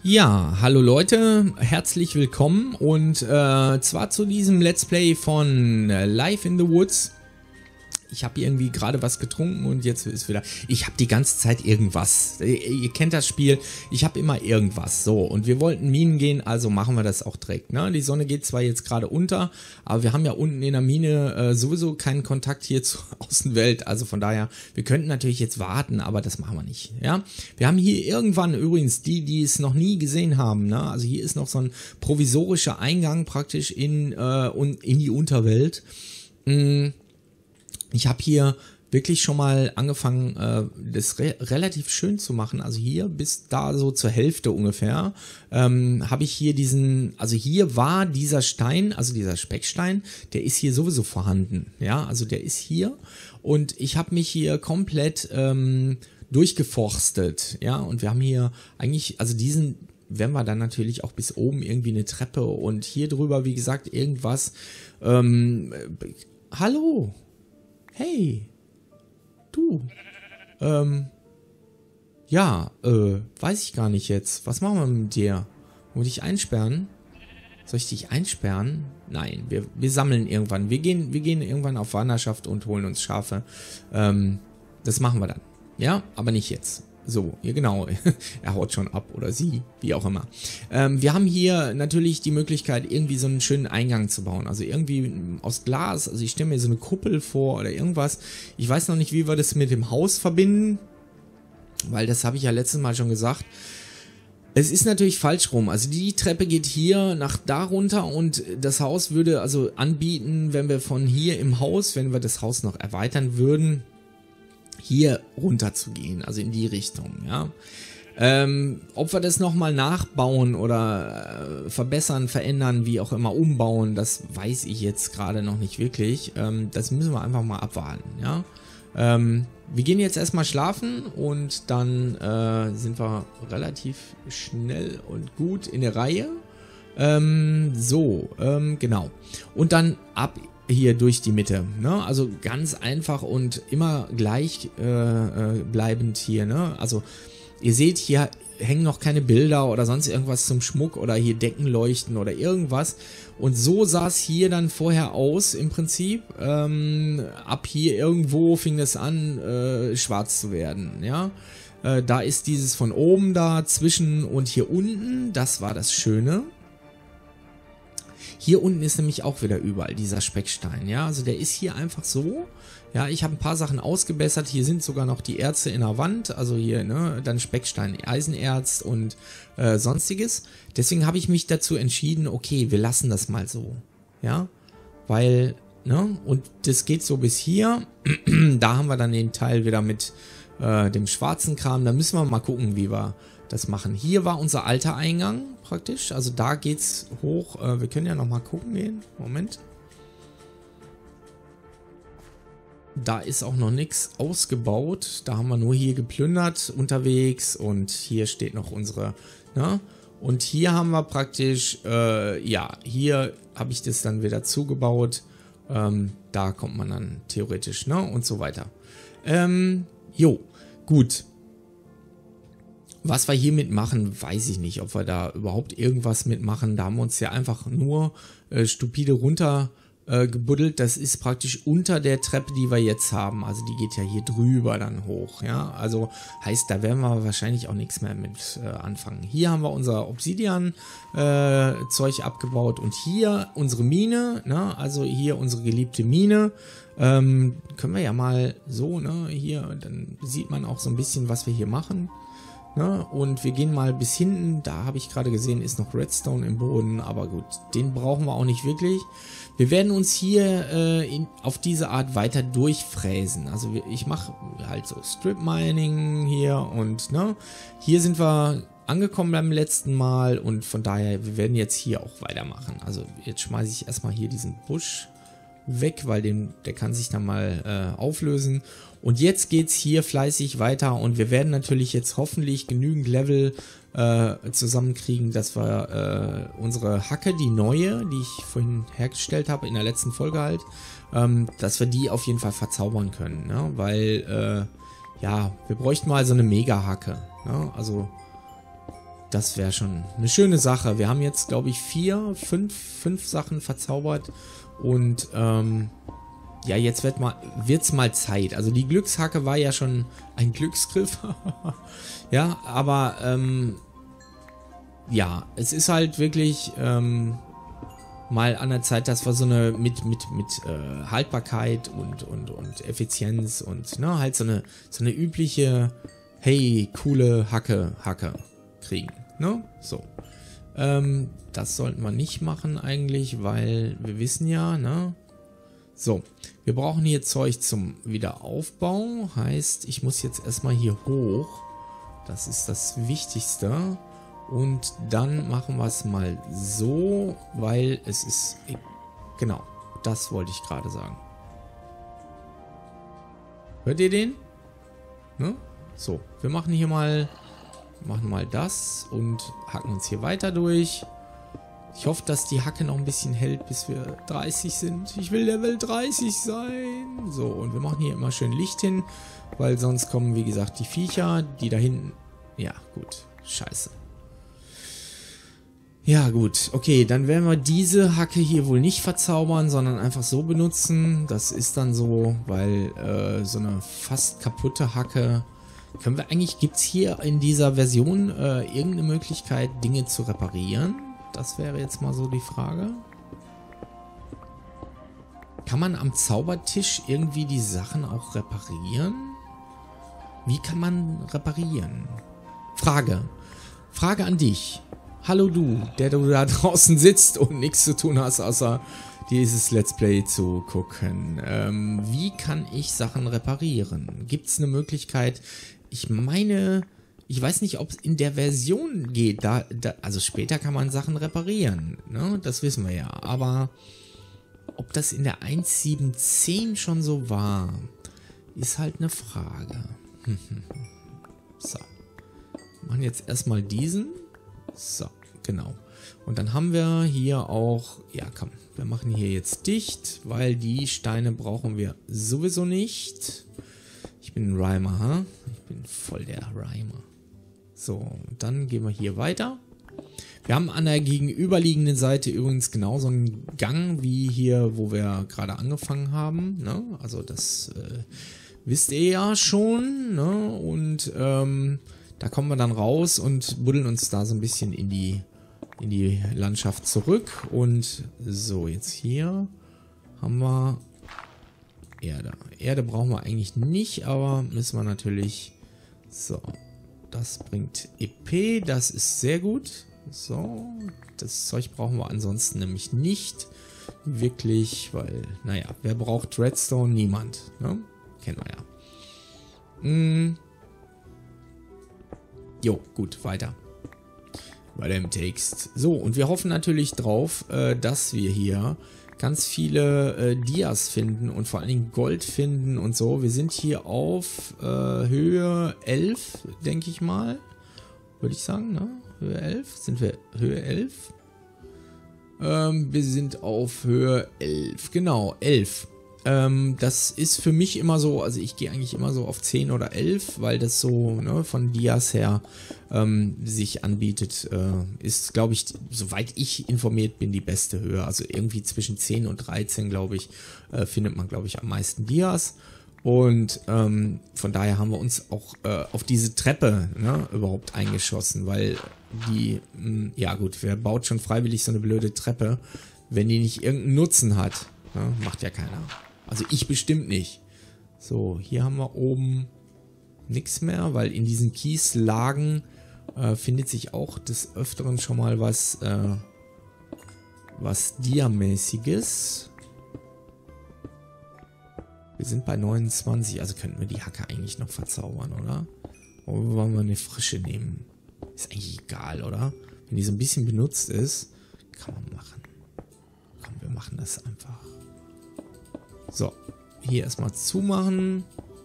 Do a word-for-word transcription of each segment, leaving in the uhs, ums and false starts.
Ja, hallo Leute, herzlich willkommen und äh, zwar zu diesem Let's Play von äh, Life in the Woods. Ich habe irgendwie gerade was getrunken und jetzt ist wieder... Ich habe die ganze Zeit irgendwas. Ihr, ihr kennt das Spiel. Ich habe immer irgendwas. So, und wir wollten Minen gehen, also machen wir das auch direkt. Ne? Die Sonne geht zwar jetzt gerade unter, aber wir haben ja unten in der Mine äh, sowieso keinen Kontakt hier zur Außenwelt. Also von daher, wir könnten natürlich jetzt warten, aber das machen wir nicht. Ja, wir haben hier irgendwann übrigens die, die es noch nie gesehen haben. Ne? Also hier ist noch so ein provisorischer Eingang praktisch in, äh, in die Unterwelt. Mhm. Ich habe hier wirklich schon mal angefangen, äh, das re relativ schön zu machen. Also hier bis da so zur Hälfte ungefähr ähm, habe ich hier diesen, also hier war dieser Stein, also dieser Speckstein, der ist hier sowieso vorhanden. Ja, also der ist hier und ich habe mich hier komplett ähm, durchgeforstet. Ja, und wir haben hier eigentlich, also diesen werden wir dann natürlich auch bis oben irgendwie eine Treppe und hier drüber, wie gesagt, irgendwas. Ähm, äh, hallo. Hey, du, ähm, ja, äh, weiß ich gar nicht jetzt. Was machen wir mit dir? Muss ich einsperren? Soll ich dich einsperren? Nein, wir, wir sammeln irgendwann. Wir gehen, wir gehen irgendwann auf Wanderschaft und holen uns Schafe. Ähm, das machen wir dann. Ja, aber nicht jetzt. So, ja genau, er haut schon ab oder sie, wie auch immer. Ähm, wir haben hier natürlich die Möglichkeit, irgendwie so einen schönen Eingang zu bauen. Also irgendwie aus Glas, also ich stelle mir so eine Kuppel vor oder irgendwas. Ich weiß noch nicht, wie wir das mit dem Haus verbinden, weil das habe ich ja letztes Mal schon gesagt. Es ist natürlich falsch rum, also die Treppe geht hier nach da runter und das Haus würde also anbieten, wenn wir von hier im Haus, wenn wir das Haus noch erweitern würden, hier runter zu gehen, also in die Richtung, ja. Ähm, ob wir das nochmal nachbauen oder äh, verbessern, verändern, wie auch immer, umbauen, das weiß ich jetzt gerade noch nicht wirklich. Ähm, das müssen wir einfach mal abwarten, ja. Ähm, wir gehen jetzt erstmal schlafen und dann äh, sind wir relativ schnell und gut in der Reihe. Ähm, so, ähm, genau. Und dann ab hier durch die Mitte, ne? Also ganz einfach und immer gleich äh, äh, bleibend hier, ne? Also ihr seht, hier hängen noch keine Bilder oder sonst irgendwas zum Schmuck oder hier Deckenleuchten oder irgendwas. Und so sah es hier dann vorher aus im Prinzip. Ähm, ab hier irgendwo fing es an, äh, schwarz zu werden, ja? Äh, da ist dieses von oben da, zwischen und hier unten, das war das Schöne. Hier unten ist nämlich auch wieder überall dieser Speckstein, ja, also der ist hier einfach so, ja, ich habe ein paar Sachen ausgebessert, hier sind sogar noch die Erze in der Wand, also hier, ne, dann Speckstein, Eisenerz und äh, sonstiges, deswegen habe ich mich dazu entschieden, okay, wir lassen das mal so, ja, weil, ne, und das geht so bis hier, da haben wir dann den Teil wieder mit äh, dem schwarzen Kram, da müssen wir mal gucken, wie wir das machen. Hier war unser alter Eingang praktisch, also da geht's hoch. Äh, wir können ja noch mal gucken gehen. Moment. Da ist auch noch nichts ausgebaut. Da haben wir nur hier geplündert unterwegs und hier steht noch unsere, ne? Und hier haben wir praktisch, äh, ja, hier habe ich das dann wieder zugebaut. Ähm, da kommt man dann theoretisch, ne? Und so weiter. Ähm, jo, gut. Was wir hiermit machen, weiß ich nicht, ob wir da überhaupt irgendwas mitmachen. Da haben wir uns ja einfach nur äh, stupide runter äh, gebuddelt. Das ist praktisch unter der Treppe, die wir jetzt haben. Also die geht ja hier drüber dann hoch. Ja, also heißt, da werden wir wahrscheinlich auch nichts mehr mit äh, anfangen. Hier haben wir unser Obsidian-Zeug äh, abgebaut und hier unsere Mine. Ne? Also hier unsere geliebte Mine. Ähm, können wir ja mal so, ne, hier, dann sieht man auch so ein bisschen, was wir hier machen. Ne? Und wir gehen mal bis hinten, da habe ich gerade gesehen, ist noch Redstone im Boden, aber gut, den brauchen wir auch nicht wirklich. Wir werden uns hier äh, in, auf diese Art weiter durchfräsen. Also wir, ich mache halt so Strip Mining hier und ne, hier sind wir angekommen beim letzten Mal und von daher, wir werden jetzt hier auch weitermachen. Also jetzt schmeiße ich erstmal hier diesen Busch weg, weil den, der kann sich dann mal äh, auflösen. Und jetzt geht's hier fleißig weiter und wir werden natürlich jetzt hoffentlich genügend Level äh, zusammenkriegen, dass wir äh, unsere Hacke, die neue, die ich vorhin hergestellt habe, in der letzten Folge halt, ähm, dass wir die auf jeden Fall verzaubern können, ne? Weil, äh, ja, wir bräuchten mal so eine Mega-Hacke, ne? Also Das wäre schon eine schöne Sache. Wir haben jetzt, glaube ich, vier, fünf, fünf Sachen verzaubert. Und ähm, ja, jetzt wird mal, wird's mal Zeit. Also die Glückshacke war ja schon ein Glücksgriff. Ja, aber ähm, ja, es ist halt wirklich ähm, mal an der Zeit, dass wir so eine mit mit mit äh, Haltbarkeit und und und Effizienz und ne, halt so eine so eine übliche, hey, coole Hacke Hacke kriegen, ne? So. Ähm, das sollten wir nicht machen eigentlich, weil wir wissen ja, ne? So, wir brauchen hier Zeug zum Wiederaufbau. Heißt, ich muss jetzt erstmal hier hoch. Das ist das Wichtigste. Und dann machen wir es mal so, weil es ist... Genau, das wollte ich gerade sagen. Hört ihr den? Ne? So, wir machen hier mal... Machen mal das und hacken uns hier weiter durch. Ich hoffe, dass die Hacke noch ein bisschen hält, bis wir dreißig sind. Ich will Level dreißig sein. So, und wir machen hier immer schön Licht hin, weil sonst kommen, wie gesagt, die Viecher, die da hinten... Ja, gut. Scheiße. Ja, gut. Okay, dann werden wir diese Hacke hier wohl nicht verzaubern, sondern einfach so benutzen. Das ist dann so, weil äh, so eine fast kaputte Hacke... Können wir eigentlich, gibt es hier in dieser Version äh, irgendeine Möglichkeit, Dinge zu reparieren? Das wäre jetzt mal so die Frage. Kann man am Zaubertisch irgendwie die Sachen auch reparieren? Wie kann man reparieren? Frage. Frage an dich. Hallo du, der du da draußen sitzt und nichts zu tun hast, außer dieses Let's Play zu gucken. Ähm, wie kann ich Sachen reparieren? Gibt es eine Möglichkeit? Ich meine, ich weiß nicht, ob es in der Version geht. Da, da, also später kann man Sachen reparieren, ne? Das wissen wir ja. Aber ob das in der eins Punkt sieben zehn schon so war, ist halt eine Frage. So. Wir machen jetzt erstmal diesen. So, genau. Und dann haben wir hier auch, ja komm, wir machen hier jetzt dicht, weil die Steine brauchen wir sowieso nicht. Ich bin ein Rhymer, ha? Ich bin voll der Rhymer. So, dann gehen wir hier weiter. Wir haben an der gegenüberliegenden Seite übrigens genauso einen Gang wie hier, wo wir gerade angefangen haben, ne? Also das äh, wisst ihr ja schon, ne? Und ähm, da kommen wir dann raus und buddeln uns da so ein bisschen in die in die Landschaft zurück. Und so, jetzt hier haben wir Erde. Erde brauchen wir eigentlich nicht, aber müssen wir natürlich... So, das bringt E P, das ist sehr gut. So, das Zeug brauchen wir ansonsten nämlich nicht wirklich, weil, naja, wer braucht Redstone? Niemand, ne? Kennen wir ja. Hm. Jo, gut, weiter. Weiter im Text. So, und wir hoffen natürlich drauf, äh, dass wir hier ganz viele äh, Dias finden und vor allen Dingen Gold finden und so. Wir sind hier auf äh, Höhe elf, denke ich mal. Würde ich sagen, ne? Höhe elf? Sind wir Höhe elf? Ähm, wir sind auf Höhe elf. Genau, elf. Ähm, das ist für mich immer so, also ich gehe eigentlich immer so auf zehn oder elf, weil das so, ne, von Dias her ähm, sich anbietet. Äh, ist, glaube ich, soweit ich informiert bin, die beste Höhe. Also irgendwie zwischen zehn und dreizehn, glaube ich, äh, findet man, glaube ich, am meisten Dias. Und ähm, von daher haben wir uns auch äh, auf diese Treppe, ne, überhaupt eingeschossen, weil die, mh, ja gut, wer baut schon freiwillig so eine blöde Treppe, wenn die nicht irgendeinen Nutzen hat, ne, macht ja keiner. Also ich bestimmt nicht. So, hier haben wir oben nichts mehr, weil in diesen Kieslagen äh, findet sich auch des Öfteren schon mal was, äh, was Diamäßiges. Wir sind bei neunundzwanzig, also könnten wir die Hacke eigentlich noch verzaubern, oder? Oder wollen wir eine frische nehmen? Ist eigentlich egal, oder? Wenn die so ein bisschen benutzt ist, kann man machen. Komm, wir machen das einfach. So, hier erstmal zumachen.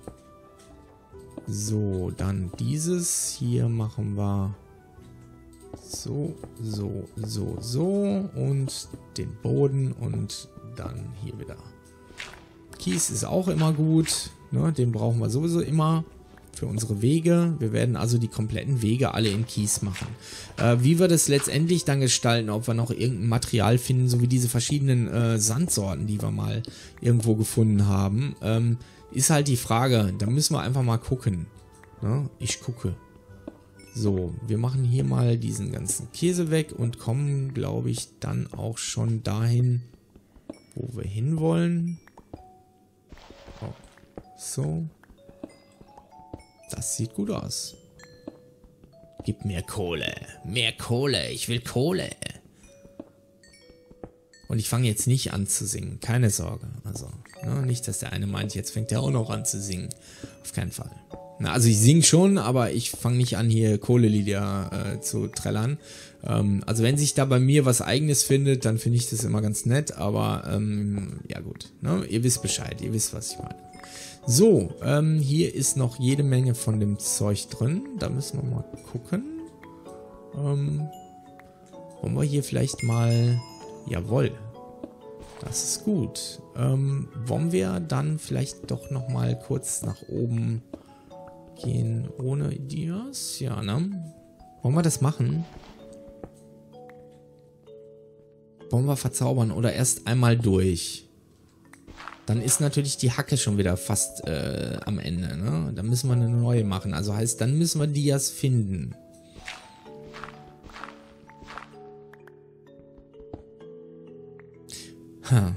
So, dann dieses. Hier machen wir so, so, so, so. Und den Boden und dann hier wieder. Kies ist auch immer gut. Ne? Den brauchen wir sowieso immer. für unsere Wege. Wir werden also die kompletten Wege alle in Kies machen. Äh, wie wir das letztendlich dann gestalten, ob wir noch irgendein Material finden, so wie diese verschiedenen äh, Sandsorten, die wir mal irgendwo gefunden haben, ähm, ist halt die Frage. Da müssen wir einfach mal gucken. Ne? Ich gucke. So, wir machen hier mal diesen ganzen Käse weg und kommen, glaube ich, dann auch schon dahin, wo wir hinwollen. Oh, so. Das sieht gut aus. Gib mir Kohle. Mehr Kohle. Ich will Kohle. Und ich fange jetzt nicht an zu singen. Keine Sorge. Also, ne, nicht, dass der eine meint, jetzt fängt er auch noch an zu singen. Auf keinen Fall. Na, also ich singe schon, aber ich fange nicht an, hier Kohlelieder äh, zu trällern. Ähm, also wenn sich da bei mir was Eigenes findet, dann finde ich das immer ganz nett. Aber ähm, ja gut, ne? Ihr wisst Bescheid, ihr wisst, was ich meine. So, ähm, hier ist noch jede Menge von dem Zeug drin. Da müssen wir mal gucken. Ähm, wollen wir hier vielleicht mal... Jawohl, das ist gut. Ähm, wollen wir dann vielleicht doch noch mal kurz nach oben... gehen ohne Dias? Ja, ne? Wollen wir das machen? Wollen wir verzaubern oder erst einmal durch? Dann ist natürlich die Hacke schon wieder fast äh, am Ende, ne? Dann müssen wir eine neue machen. Also heißt, dann müssen wir Dias finden. Ha.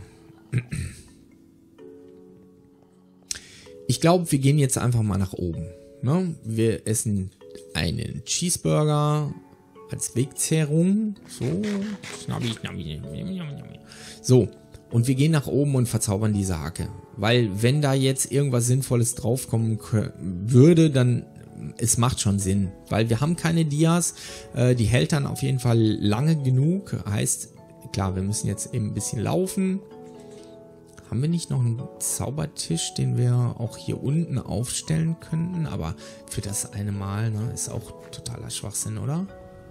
Ich glaube, wir gehen jetzt einfach mal nach oben. Ne? Wir essen einen Cheeseburger als Wegzehrung. So. Schnabbi, schnabbi. So. Und wir gehen nach oben und verzaubern diese Hacke. Weil wenn da jetzt irgendwas Sinnvolles draufkommen würde, dann es macht schon Sinn. Weil wir haben keine Dias. Äh, die hält dann auf jeden Fall lange genug. Heißt, klar, wir müssen jetzt eben ein bisschen laufen. Haben wir nicht noch einen Zaubertisch, den wir auch hier unten aufstellen könnten? Aber für das eine Mal, ne, ist auch totaler Schwachsinn, oder?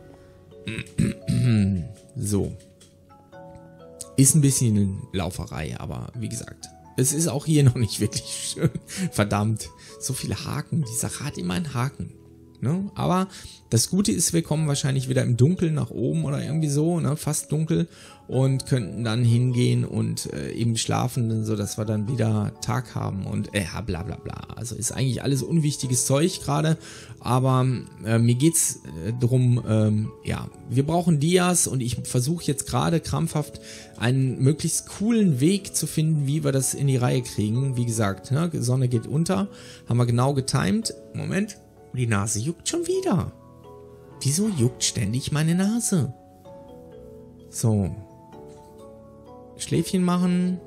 So. Ist ein bisschen Lauferei, aber wie gesagt, es ist auch hier noch nicht wirklich schön. Verdammt, so viele Haken. Die Sache hat immer einen Haken. Ne? Aber das Gute ist, wir kommen wahrscheinlich wieder im Dunkeln nach oben oder irgendwie so, ne? Fast dunkel, und könnten dann hingehen und äh, eben schlafen, so dass wir dann wieder Tag haben und äh, bla bla bla. Also ist eigentlich alles unwichtiges Zeug gerade, aber äh, mir geht's äh, drum, ähm, ja, wir brauchen Dias und ich versuche jetzt gerade krampfhaft einen möglichst coolen Weg zu finden, wie wir das in die Reihe kriegen. Wie gesagt, ne? Sonne geht unter, haben wir genau getimed. Moment. Die Nase juckt schon wieder. Wieso juckt ständig meine Nase? So. Schläfchen machen.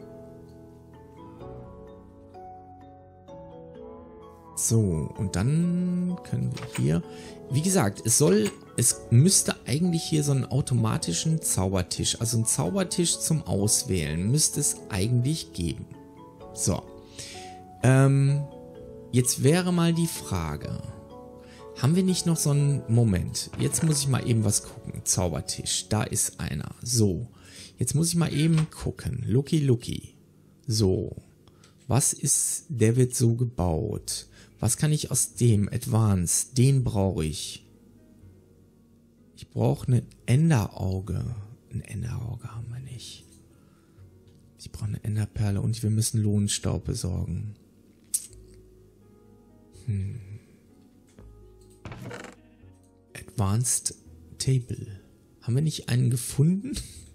So, und dann können wir hier... Wie gesagt, es soll... Es müsste eigentlich hier so einen automatischen Zaubertisch, also einen Zaubertisch zum Auswählen, müsste es eigentlich geben. So. Ähm, jetzt wäre mal die Frage... Haben wir nicht noch so einen Moment? Jetzt muss ich mal eben was gucken. Zaubertisch, da ist einer. So, jetzt muss ich mal eben gucken. Lucky Lucky. So, was ist, der wird so gebaut. Was kann ich aus dem? Advanced, den brauche ich. Ich brauche ein Enderauge. Ein Enderauge haben wir nicht. Ich brauche eine Enderperle und wir müssen Lohnstaub besorgen. Hm. Advanced Table. Haben wir nicht einen gefunden?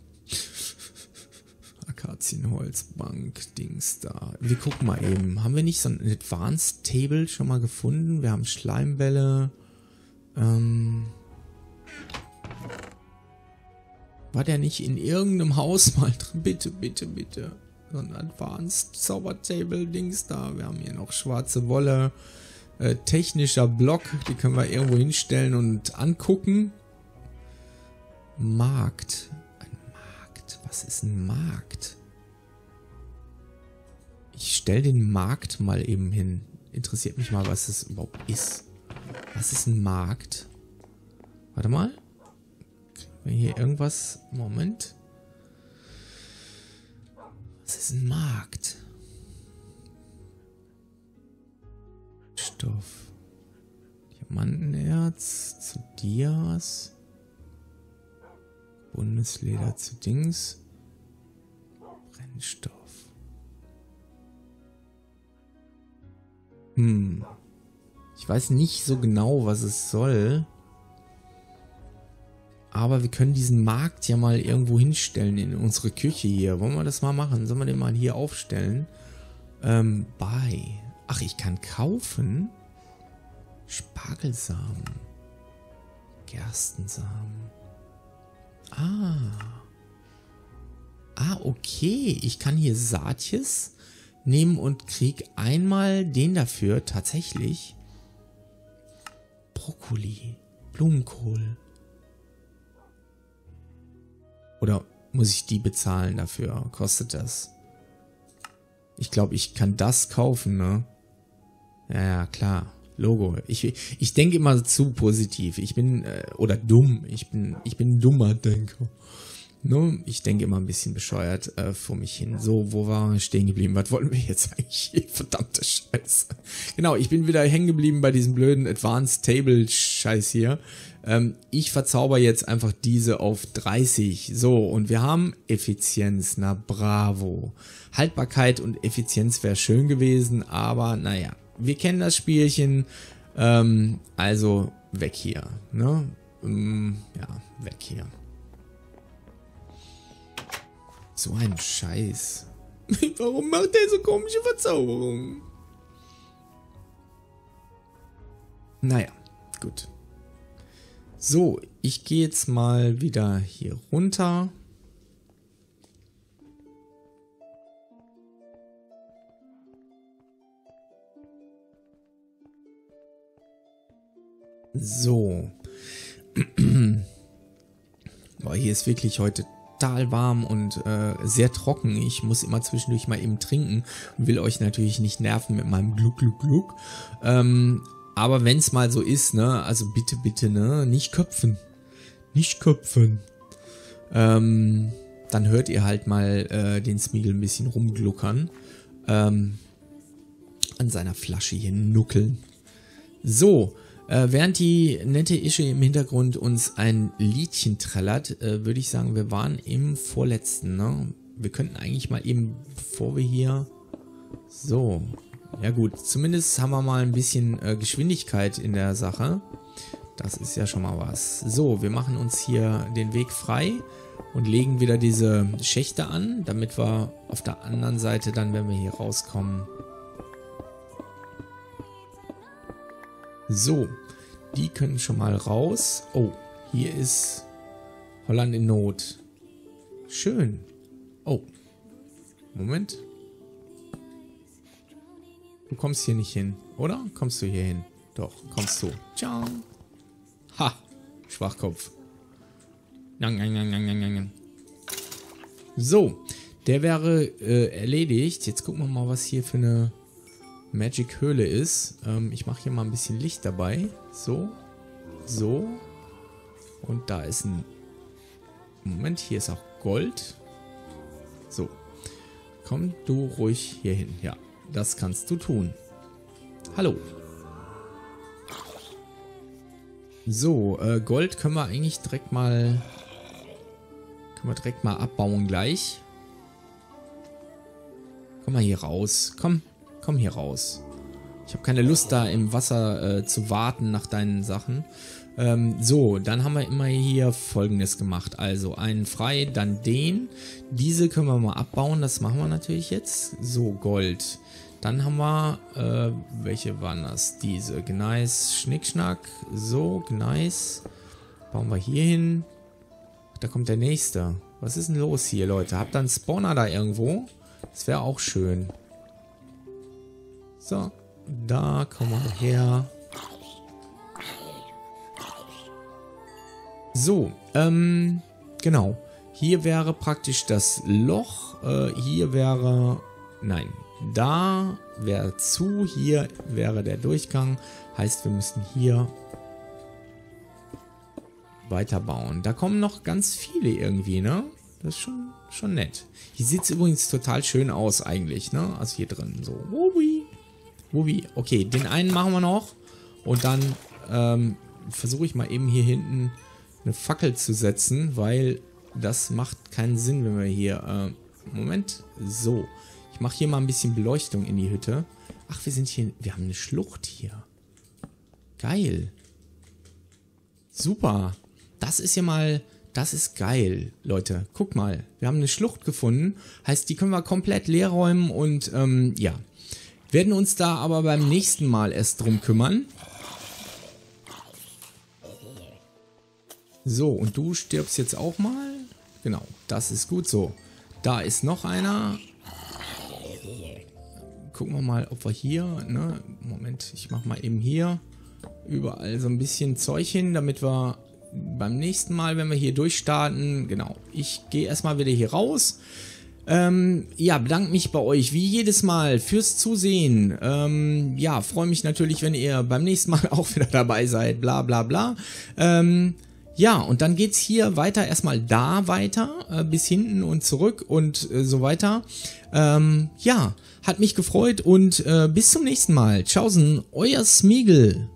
Akazienholzbank, Dings da. Wir gucken mal eben. Haben wir nicht so ein Advanced Table schon mal gefunden? Wir haben Schleimbälle. Ähm War der nicht in irgendeinem Haus mal drin? Bitte, bitte, bitte. So ein Advanced Zaubertable Dings da. Wir haben hier noch schwarze Wolle. Äh, technischer Block, die können wir irgendwo hinstellen und angucken. Markt. Ein Markt. Was ist ein Markt? Ich stelle den Markt mal eben hin. Interessiert mich mal, was das überhaupt ist. Was ist ein Markt? Warte mal. Kriegen wir hier irgendwas? Moment. Was ist ein Markt? Stoff. Diamantenerz zu Dias. Bundesleder zu Dings. Brennstoff. Hm. Ich weiß nicht so genau, was es soll. Aber wir können diesen Markt ja mal irgendwo hinstellen in unsere Küche hier. Wollen wir das mal machen? Sollen wir den mal hier aufstellen? Ähm, bei. Ach, ich kann kaufen. Spargelsamen. Gerstensamen. Ah. Ah, okay. Ich kann hier Saatjes nehmen und krieg einmal den dafür. Tatsächlich. Brokkoli. Blumenkohl. Oder muss ich die bezahlen dafür? Kostet das? Ich glaube, ich kann das kaufen, ne? Ja, ja, klar. Logo. Ich, ich denke immer zu positiv. Ich bin, äh, oder dumm. Ich bin, ich bin ein dummer Denker. Ne? Ich denke immer ein bisschen bescheuert äh, vor mich hin. So, wo waren wir stehen geblieben? Was wollten wir jetzt eigentlich? Verdammte Scheiße. Genau, ich bin wieder hängen geblieben bei diesem blöden Advanced Table Scheiß hier. Ähm, ich verzauber jetzt einfach diese auf dreißig. So, und wir haben Effizienz. Na, bravo. Haltbarkeit und Effizienz wäre schön gewesen, aber naja. Wir kennen das Spielchen. Ähm, also weg hier. Ne? Ähm, ja, weg hier. So ein Scheiß. Warum macht der so komische Verzauberungen? Naja, gut. So, ich gehe jetzt mal wieder hier runter. So. Boah, hier ist wirklich heute total warm und äh, sehr trocken. Ich muss immer zwischendurch mal eben trinken und will euch natürlich nicht nerven mit meinem Gluck, Gluck, Gluck. Ähm, aber wenn es mal so ist, ne, also bitte, bitte, ne, nicht köpfen. Nicht köpfen. Ähm, dann hört ihr halt mal äh, den Smeagol ein bisschen rumgluckern. Ähm, an seiner Flasche hier nuckeln. So. Äh, während die nette Ische im Hintergrund uns ein Liedchen trällert, äh, würde ich sagen, wir waren im vorletzten, ne? Wir könnten eigentlich mal eben, bevor wir hier... So, ja gut, zumindest haben wir mal ein bisschen äh, Geschwindigkeit in der Sache. Das ist ja schon mal was. So, wir machen uns hier den Weg frei und legen wieder diese Schächte an, damit wir auf der anderen Seite dann, wenn wir hier rauskommen... So, die können schon mal raus. Oh, hier ist Holland in Not. Schön. Oh, Moment. Du kommst hier nicht hin, oder? Kommst du hier hin? Doch, kommst du. Ciao. Ha, Schwachkopf. So, der wäre äh, erledigt. Jetzt gucken wir mal, was hier für eine... Magic Höhle ist. Ähm, ich mache hier mal ein bisschen Licht dabei. So. So. Und da ist ein... Moment, hier ist auch Gold. So. Komm du ruhig hier hin. Ja, das kannst du tun. Hallo. So, äh, Gold können wir eigentlich direkt mal... Können wir direkt mal abbauen gleich. Komm mal hier raus. Komm. Komm hier raus. Ich habe keine Lust, da im Wasser äh, zu warten nach deinen Sachen. Ähm, so, dann haben wir immer hier Folgendes gemacht. Also einen frei, dann den. Diese können wir mal abbauen. Das machen wir natürlich jetzt. So, Gold. Dann haben wir, äh, welche waren das? Diese. Gneis, Schnickschnack. So, Gneis. Bauen wir hier hin. Da kommt der nächste. Was ist denn los hier, Leute? Habt ihr einen Spawner da irgendwo? Das wäre auch schön. So, da kommen wir her. So, ähm, genau. Hier wäre praktisch das Loch. Äh, hier wäre, nein, da wäre zu. Hier wäre der Durchgang. Heißt, wir müssen hier weiterbauen. Da kommen noch ganz viele irgendwie, ne? Das ist schon, schon nett. Hier sieht es übrigens total schön aus eigentlich, ne? Also hier drin so. Wubi. Wubi. Okay, den einen machen wir noch. Und dann ähm, versuche ich mal eben hier hinten eine Fackel zu setzen, weil das macht keinen Sinn, wenn wir hier... Äh, Moment. So. Ich mache hier mal ein bisschen Beleuchtung in die Hütte. Ach, wir sind hier... Wir haben eine Schlucht hier. Geil. Super. Das ist ja mal... Das ist geil, Leute. Guck mal. Wir haben eine Schlucht gefunden. Heißt, die können wir komplett leer räumen und, ähm, ja. Werden uns da aber beim nächsten Mal erst drum kümmern. So, und du stirbst jetzt auch mal. Genau, das ist gut so. Da ist noch einer. Gucken wir mal, ob wir hier, ne, Moment, ich mach mal eben hier überall so ein bisschen Zeug hin, damit wir beim nächsten Mal, wenn wir hier durchstarten, genau, ich gehe erstmal wieder hier raus. Ähm, ja, bedanke mich bei euch wie jedes Mal fürs Zusehen. Ähm, ja, freue mich natürlich, wenn ihr beim nächsten Mal auch wieder dabei seid, bla bla bla. Ähm, ja, und dann geht's hier weiter, erstmal da weiter, äh, bis hinten und zurück und äh, so weiter. Ähm, ja, hat mich gefreut und äh, bis zum nächsten Mal. Tschaußen, euer Smeagol.